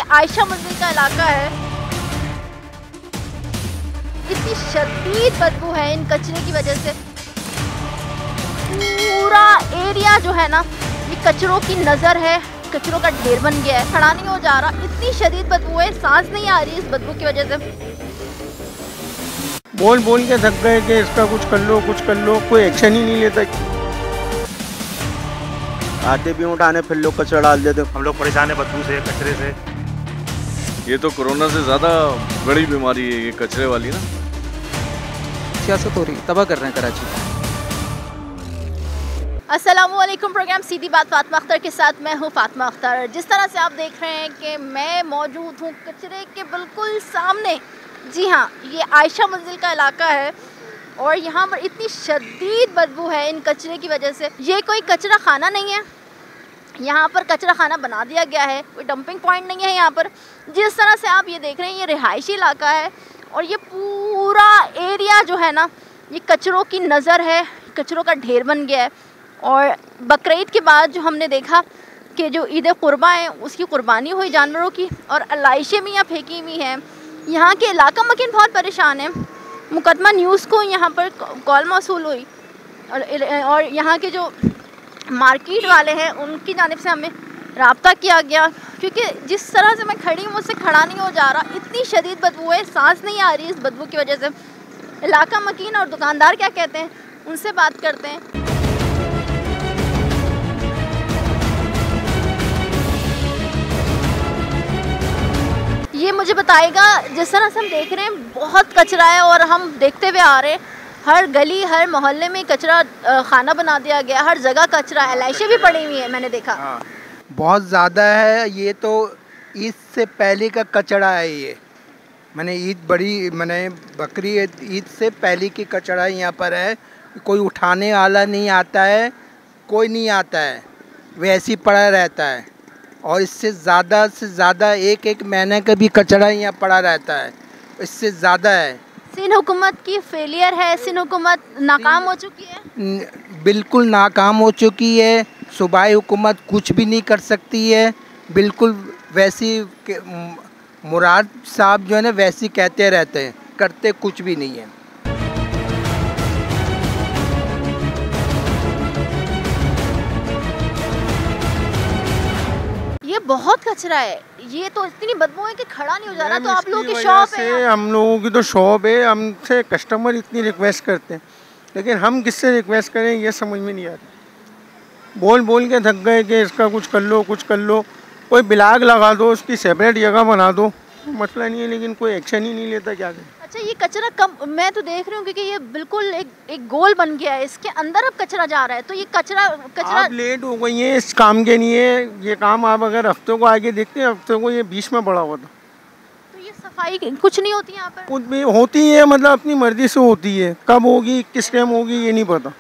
आयशा मंजिल का इलाका है। इतनी शदीद बदबू है इन कचरे की वजह से। पूरा एरिया जो है ना ये कचरों की नज़र है, कचरों का ढेर बन गया है, खड़ा नहीं हो जा रहा। इतनी शदीद बदबू है, सांस नहीं आ रही इस बदबू की वजह से। बोल बोल के थक गए कि इसका कुछ कर लो, कुछ कर लो, कोई एक्शन ही नहीं लेता। आते भी उठाने फिर लोग कचरा डाल देते। हम लोग परेशान है बदबू से, कचरे से। ये तो कोरोना से ज़्यादा बड़ी बीमारी है ये कचरे वाली ना। सियासत हो रही है, तबाह कर रहे हैं कराची। अस्सलामुअलैकुम, प्रोग्राम सीधी बात फातिमा अख्तर के साथ मैं हूँ फातिमा अख्तर। जिस तरह से आप देख रहे हैं कि मैं मौजूद हूँ कचरे के बिल्कुल सामने। जी हाँ, ये आयशा मंजिल का इलाका है और यहाँ पर इतनी शदीद बदबू है इन कचरे की वजह से। ये कोई कचरा खाना नहीं है, यहाँ पर कचरा खाना बना दिया गया है, कोई डंपिंग पॉइंट नहीं है यहाँ पर। जिस तरह से आप ये देख रहे हैं ये रिहायशी इलाका है और ये पूरा एरिया जो है ना ये कचरों की नज़र है, कचरों का ढेर बन गया है। और बकरीद के बाद जो हमने देखा कि जो ईद कुर्बा है उसकी कुर्बानी हुई जानवरों की और अलाइशें भी यहाँ फेंकी हुई हैं। यहाँ के इलाका मकीन बहुत परेशान है। मुकदमा न्यूज़ को यहाँ पर कॉल मौसूल हुई और यहाँ के जो मार्केट वाले हैं उनकी जानिब से हमें रब्ता किया गया, क्योंकि जिस तरह से मैं खड़ी हूँ मुझसे खड़ा नहीं हो जा रहा। इतनी शदीद बदबू है, सांस नहीं आ रही इस बदबू की वजह से। इलाका मकीन और दुकानदार क्या कहते हैं उनसे बात करते हैं। ये मुझे बताएगा, जिस तरह से हम देख रहे हैं बहुत कचरा है और हम देखते हुए आ रहे हैं हर गली हर मोहल्ले में कचरा खाना बना दिया गया, हर जगह कचरा है, लाइशें भी पड़ी हुई है मैंने देखा। बहुत ज़्यादा है। ये तो ईद से पहले का कचरा है। ये मैंने बकरी ईद से पहले की कचरा यहाँ पर है। कोई उठाने वाला नहीं आता है, कोई नहीं आता है, वैसे ही पड़ा रहता है। और इससे ज़्यादा से ज़्यादा एक महीने का भी कचरा यहाँ पड़ा रहता है, इससे ज़्यादा है। सिंध हुकूमत की फेलियर है, सिंध हुकूमत नाकाम हो चुकी है, बिल्कुल नाकाम हो चुकी है। सूबाई हुकूमत कुछ भी नहीं कर सकती है, बिल्कुल वैसी मुराद साहब जो है ना वैसी कहते रहते हैं, करते कुछ भी नहीं है। ये बहुत कचरा है, ये तो इतनी बदबू है कि खड़ा नहीं हो जा रहा। तो आप लोगों की शॉप है, हम लोगों की तो शॉप है, हमसे कस्टमर इतनी रिक्वेस्ट करते हैं, लेकिन हम किससे रिक्वेस्ट करें ये समझ में नहीं आ रही। बोल बोल के थक गए कि इसका कुछ कर लो, कुछ कर लो, कोई ब्लॉग लगा दो, उसकी सेपरेट जगह बना दो, मसला नहीं है, लेकिन कोई एक्शन ही नहीं लेता। क्या करें। अच्छा, ये कचरा कब मैं तो देख रही हूँ क्योंकि ये बिल्कुल एक गोल बन गया है, इसके अंदर अब कचरा जा रहा है। तो ये कचरा आप लेट हो गई है इस काम के लिए। ये काम आप अगर हफ्ते को आगे देखते हैं, हफ्ते को ये बीच में पड़ा हुआ था। तो ये सफाई कुछ नहीं होती यहाँ पर? कुछ भी होती है, मतलब अपनी मर्जी से होती है, कब होगी किस टाइम होगी ये नहीं पता।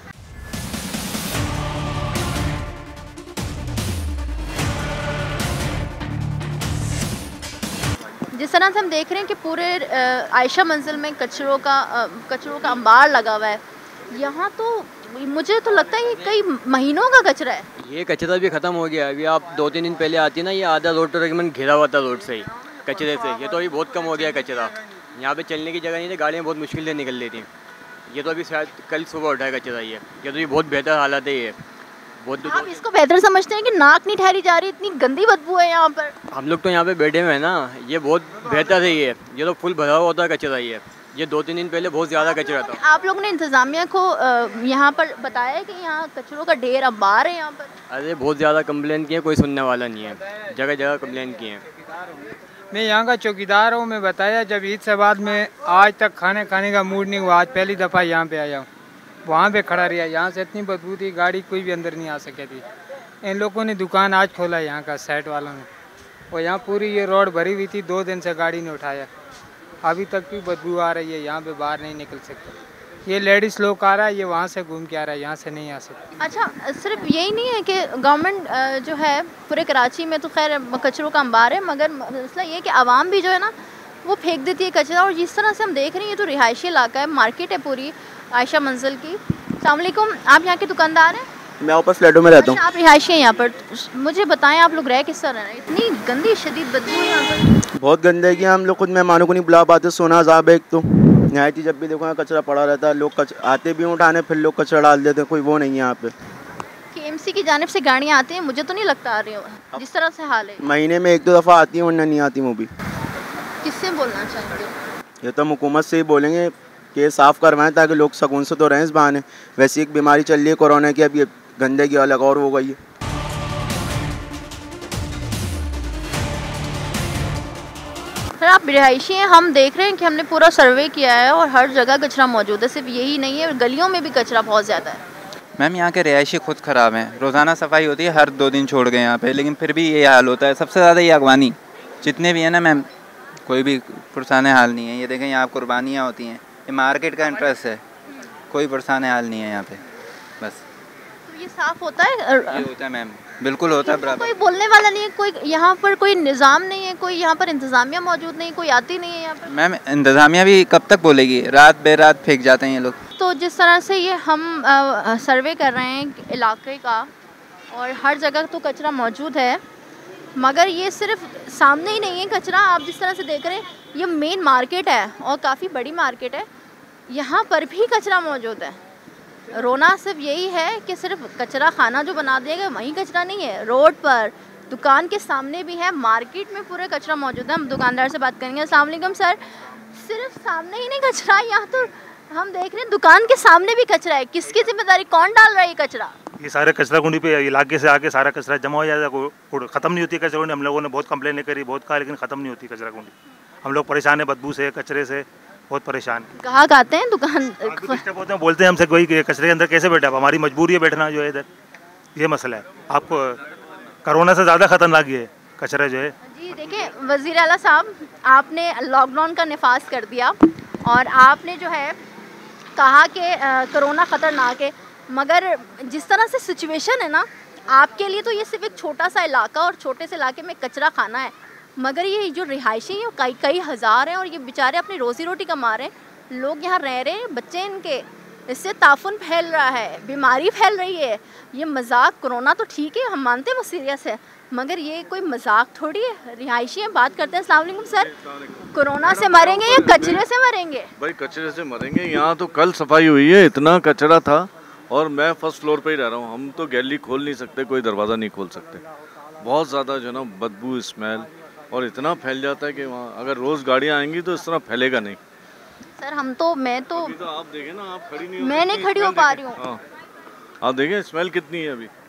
जिस तरह से हम देख रहे हैं कि पूरे आयशा मंजिल में कचरों का अंबार लगा हुआ है। यहाँ तो मुझे तो लगता है ये कई महीनों का कचरा है। ये कचरा भी ख़त्म हो गया है। अभी आप 2-3 दिन पहले आती ना, ये आधा रोड तकरीबन घिरा हुआ था रोड से ही कचरे से। ये तो अभी बहुत कम हो गया कचरा। यहाँ पे चलने की जगह नहीं थी, गाड़ियाँ बहुत मुश्किल से निकल रही थी। ये तो अभी शायद कल सुबह उठा है कचरा। ये तो भी बहुत बेहतर हालत है। ये बहुत आप इसको बेहतर समझते हैं कि नाक नहीं ठहरी जा रही, इतनी गंदी बदबू है यहाँ पर। हम लोग तो यहाँ पे बैठे हुए हैं ना, ये बहुत बेहतर है। ये तो फुल भरा हुआ होता है कचरा। ये 2-3 दिन पहले बहुत ज़्यादा कचरा था। आप लोगों ने इंतज़ामिया को यहाँ पर बताया कि यहाँ कचरों का ढेर अंबार है यहाँ पर? अरे बहुत ज़्यादा कंप्लेन किए, कोई सुनने वाला नहीं है। जगह जगह कंप्लेन किए हैं। मैं यहाँ का चौकीदार हूँ। मैं बताया जब ईद से बाद में आज तक खाने का मूड नहीं हुआ। आज पहली दफ़ा यहाँ पे आया हूँ, वहाँ पे खड़ा रहा। यहाँ से इतनी बदबू थी, गाड़ी कोई भी अंदर नहीं आ सके थी। इन लोगों ने दुकान आज खोला यहाँ का सेट वालों ने, और यहाँ पूरी ये रोड भरी हुई थी। 2 दिन से गाड़ी ने उठाया, अभी तक भी बदबू आ रही है। यहाँ पे बाहर नहीं निकल सकते। ये लेडीज़ लोग आ रहा है, ये वहाँ से घूम के आ रहा है, यहाँ से नहीं आ सकते। अच्छा, सिर्फ यही नहीं है कि गवर्नमेंट जो है पूरे कराची में तो खैर कचरों का अंबार है, मगर मसला ये है कि आवाम भी जो है ना वो फेंक देती है कचरा। और जिस तरह से हम देख रहे हैं ये तो रिहायशी इलाका है, मार्केट है पूरी आयशा मंजिल की। अस्सलाम वालेकुम, आप यहाँ के दुकानदार हैं? मैं ऊपर फ्लैटों में रहता हूँ। अच्छा, आप रिहायशी हैं यहाँ पर, मुझे बताएं आप लोग रह किस तरह हैं? इतनी गंदी शदीद बदबू है यहाँ पर। बहुत गंदगी है, हम लोग खुद मेहमानों को नहीं बुला पाते, सोना अजाब है एक तो। यहाँ की जब भी देखो यहाँ कचरा पड़ा रहता है, लोग आते भी उठाने, फिर लोग कचरा डाल देते हैं, कोई वो नहीं है यहाँ पे। KMC की जानिब से गाड़ियाँ आती हैं, मुझे तो नहीं लगता आ रही हो जिस तरह से हाल है। महीने में 1-2 दफ़ा आती है, वरना नहीं आती वो भी। किससे बोलना चाहेंगे? ये तो हम हुकूमत से ही बोलेंगे कि साफ़ करवाएं ताकि लोग सुकून से तो रहें इस बहाने। वैसे एक बीमारी चल रही है कोरोना की, अब ये गंदगी अलग और हो गई है। सर आप रिहायशी हैं, हम देख रहे हैं कि हमने पूरा सर्वे किया है और हर जगह कचरा मौजूद है, सिर्फ यही नहीं है, गलियों में भी कचरा बहुत ज़्यादा है। मैम यहाँ के रिहायशी खुद ख़राब हैं, रोज़ाना सफाई होती है, हर 2 दिन छोड़ गए यहाँ पे, लेकिन फिर भी ये हाल होता है। सबसे ज़्यादा ये अगवानी जितने भी हैं ना मैम, कोई भी पुरसान हाल नहीं है। ये देखें यहाँ कुर्बानियाँ होती हैं, ये मार्केट का इंटरेस्ट है, कोई पुरसान हाल नहीं है यहाँ पे। बस तो ये साफ़ होता है? ये होता है मैम, बिल्कुल होता है बराबर। कोई बोलने वाला नहीं है, कोई यहाँ पर कोई निज़ाम नहीं है, कोई यहाँ पर इंतज़ामिया मौजूद नहीं, कोई आती नहीं है यहाँ पर। मैम इंतज़ामिया भी कब तक बोलेगी, रात बेरात फेंक जाते हैं ये लोग। तो जिस तरह से ये हम सर्वे कर रहे हैं इलाके का, और हर जगह तो कचरा मौजूद है, मगर ये सिर्फ सामने ही नहीं है कचरा, आप जिस तरह से देख रहे हैं ये मेन मार्केट है और काफ़ी बड़ी मार्केट है, यहाँ पर भी कचरा मौजूद है। रोना सिर्फ यही है कि सिर्फ कचरा खाना जो बना दिया गया वहीं कचरा नहीं है, रोड पर दुकान के सामने भी है, मार्केट में पूरे कचरा मौजूद है। हम दुकानदार से बात करेंगे। अस्सलाम वालेकुम सर, सिर्फ सामने ही नहीं कचरा, यहाँ तो हम देख रहे हैं दुकान के सामने भी कचरा है, किसकी जिम्मेदारी, कौन डाल रहा है ये कचरा? ये सारे कचरा कुंडी पे इलाके से आके सारा कचरा जमा हो जाता है, ख़त्म नहीं होती कचरा कुंडी। हम लोगों ने बहुत कंप्लेन करी, बहुत कहा, लेकिन ख़त्म नहीं होती कचरा कुंडी। हम लोग परेशान है, बदबू से, कचरे से बहुत परेशान है। ग्राहक आते हैं दुकान होते हैं, बोलते हैं हमसे कोई कचरे के अंदर कैसे बैठा, हमारी मजबूरी है बैठना जो है इधर, ये मसला है। आपको कोरोना से ज़्यादा ख़तरनाक ये कचरा जो है। जी देखिए वज़ीर आला साहब, आपने लॉकडाउन का नफाज कर दिया और आपने जो है कहा कि कोरोना ख़तरनाक है, मगर जिस तरह से सिचुएशन है ना, आपके लिए तो ये सिर्फ एक छोटा सा इलाका और छोटे से इलाके में कचरा खाना है, मगर ये जो रिहायशी हैं कई हज़ार हैं और ये बेचारे अपनी रोज़ी रोटी कमा रहे हैं, लोग यहाँ रह रहे हैं, बच्चे इनके, इससे ताफुन फैल रहा है, बीमारी फैल रही है। ये मजाक, कोरोना तो ठीक है, हम मानते हैं वो सीरियस है, मगर ये कोई मजाक थोड़ी है। रिहायशी हैं, बात करते हैं। अस्सलाम वालेकुम सर, कोरोना से मरेंगे या कचरे से मरेंगे? भाई कचरे से मरेंगे। यहाँ तो कल सफाई हुई है, इतना कचरा था, और मैं फर्स्ट फ्लोर पे ही रह रहा हूँ। हम तो गैलरी खोल नहीं सकते, कोई दरवाज़ा नहीं खोल सकते, बहुत ज़्यादा जो ना बदबू, स्मेल, और इतना फैल जाता है कि वहाँ अगर रोज़ गाड़ियाँ आएंगी तो इस तरह फैलेगा नहीं। सर मैं तो आप देखें ना, आप खड़ी नहीं, मैं नहीं खड़ी हो पा रही हूँ। आप देखें स्मेल कितनी है अभी।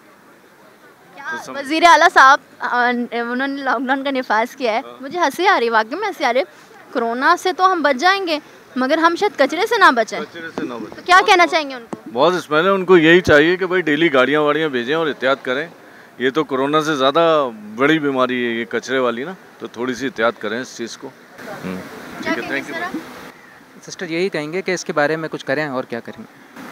वज़ीर आला साहब उन्होंने लॉकडाउन का नफाज किया है, मुझे हंसी आ रही है, वाकई में हंसी आ रही है। कोरोना से तो हम बच जाएंगे, मगर हम शायद कचरे से ना बचें। तो क्या कहना चाहेंगे उनको? बहुत स्मेल है, उनको यही चाहिए कि भाई डेली गाड़ियाँ वाड़ियाँ भेजें और एहतियात करें। ये तो कोरोना से ज़्यादा बड़ी बीमारी है ये कचरे वाली ना, तो थोड़ी सी एहतियात करें इस चीज़ को। ठीक है, थैंक यू। सिस्टर यही कहेंगे कि इसके बारे में कुछ करें, और क्या करेंगे?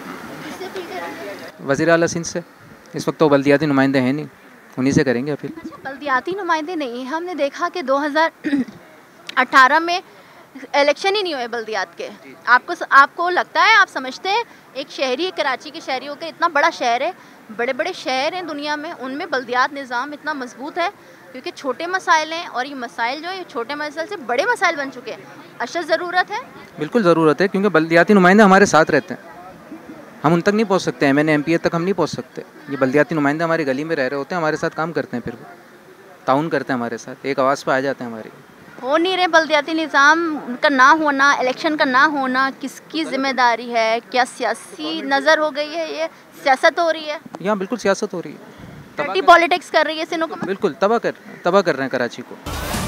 वज़ीर आला सिंध से, इस वक्त तो बल्दियाती नुमाइंदे हैं नहीं, उन्हीं से करेंगे अपील। बल्दियाती नुमाइंदे नहीं, हमने देखा कि 2018 में इलेक्शन ही नहीं हुए बल्दियात के। आपको लगता है, आप समझते हैं एक शहरी, कराची के शहरी होकर, इतना बड़ा शहर है, बड़े बड़े शहर हैं दुनिया में, उनमें बल्दियात निज़ाम इतना मजबूत है? क्योंकि छोटे मसाइल हैं और ये मसाइल जो है छोटे मसाइल से बड़े मसाइल बन चुके हैं। अशद ज़रूरत है, बिल्कुल ज़रूरत है, क्योंकि बल्दियाती नुमाइंदे हमारे साथ रहते हैं, हम उन तक नहीं पहुंच सकते, MNA MPA तक हम नहीं पहुंच सकते। ये बल्दियाती नुमाइंदे हमारी गली में रह रहे होते हैं, हमारे साथ काम करते हैं, फिर वो ताउन करते हैं हमारे साथ, एक आवाज़ पर आ जाते हैं हमारी। हो नहीं रहे बल्दियाती निज़ाम का ना होना, इलेक्शन का ना होना किसकी जिम्मेदारी है? क्या सियासी नज़र हो गई है, ये सियासत हो रही है? यहाँ बिल्कुल सियासत हो रही है, डर्टी पॉलिटिक्स कर रही है सिंध हुकूमत, बिल्कुल तबाह कर रहे हैं कराची को।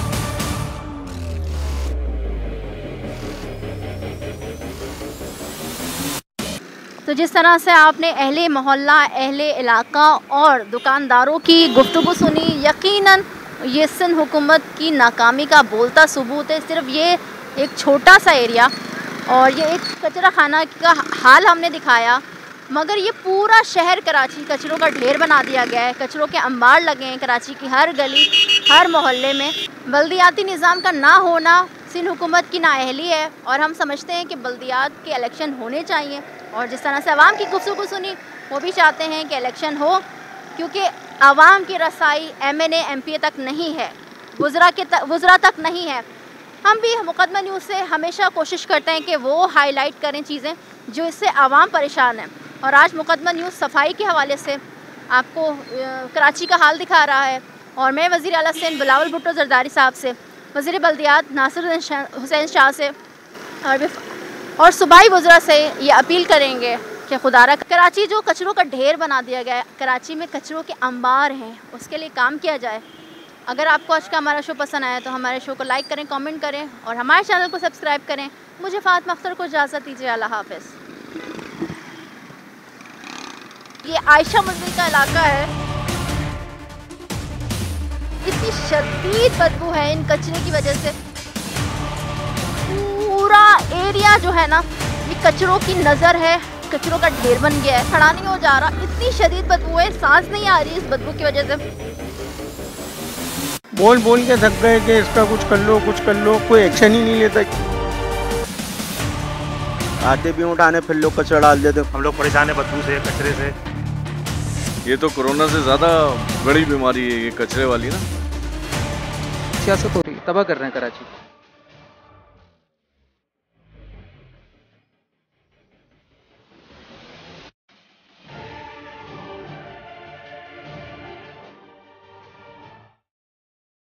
तो जिस तरह से आपने अहले मोहल्ला, अहले इलाका और दुकानदारों की गुफ्तगू सुनी, यकीनन ये सिंध हुकूमत की नाकामी का बोलता सबूत है। सिर्फ ये एक छोटा सा एरिया और ये एक कचरा खाना का हाल हमने दिखाया, मगर ये पूरा शहर कराची कचरों का ढेर बना दिया गया है। कचरों के अंबार लगे हैं कराची की हर गली, हर मोहल्ले में। बल्दियाती निज़ाम का ना होना सिंध हुकूमत की नाअहली है और हम समझते हैं कि बल्दियात के इलेक्शन होने चाहिए। और जिस तरह से आवाम की गुफ्तगू सुनी, वो भी चाहते हैं कि इलेक्शन हो, क्योंकि आवाम की रसाई MNA MPA तक नहीं है, वज़रा तक नहीं है। हम भी मुकदमा न्यूज़ से हमेशा कोशिश करते हैं कि वो हाईलाइट करें चीज़ें जो इससे आवाम परेशान है। और आज मुकदमा न्यूज़ सफाई के हवाले से आपको कराची का हाल दिखा रहा है। और मैं वज़ीर आला सिंध बिलावल भुट्टो ज़रदारी साहब से, वज़ीर बल्दियात नासिर हुसैन शाह से और सूबाई वज़रा से ये अपील करेंगे कि खुदारा कराची जो कचरों का ढेर बना दिया गया है, कराची में कचरों के अंबार हैं, उसके लिए काम किया जाए। अगर आपको आज का हमारा शो पसंद आया तो हमारे शो को लाइक करें, कमेंट करें और हमारे चैनल को सब्सक्राइब करें। मुझे फातिमा अख्तर को इजाज़त दीजिए। अल्लाह हाफ़िज़। ये आयशा मंजिल का इलाका है, इतनी शदीद बदबू है इन कचरे की वजह से। पूरा एरिया जो है ना ये कचरों की नज़र है, कचरों का ढेर बन गया है, खड़ा नहीं हो जा रहा, इतनी शदीद बदबू है, सांस नहीं आ रही इस बदबू की वजह से। बोल बोल के थक गए कि इसका कुछ कर लो, कुछ कर लो, कोई एक्शन ही नहीं लेता। आते भी उठाने फिर लोग कचरा डाल देते। हम लोग परेशान है बदबू से, कचरे से। ये तो कोरोना से ज़्यादा बड़ी बीमारी है ये कचरे वाली ना। सियासत हो रही है, तबाह कर रहे हैं कराची।